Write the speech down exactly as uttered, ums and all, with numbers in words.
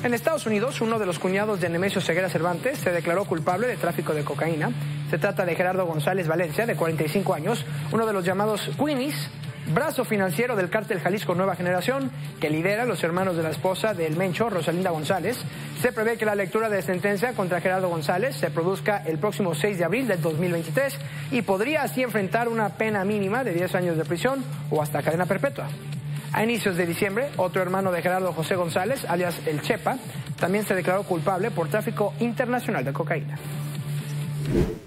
En Estados Unidos, uno de los cuñados de Nemesio Ceguera Cervantes se declaró culpable de tráfico de cocaína. Se trata de Gerardo González Valencia, de cuarenta y cinco años, uno de los llamados Queenies, brazo financiero del cártel Jalisco Nueva Generación, que lidera a los hermanos de la esposa del Mencho, Rosalinda González. Se prevé que la lectura de sentencia contra Gerardo González se produzca el próximo seis de abril del dos mil veintitrés y podría así enfrentar una pena mínima de diez años de prisión o hasta cadena perpetua. A inicios de diciembre, otro hermano de Gerardo, José González, alias El Chepa, también se declaró culpable por tráfico internacional de cocaína.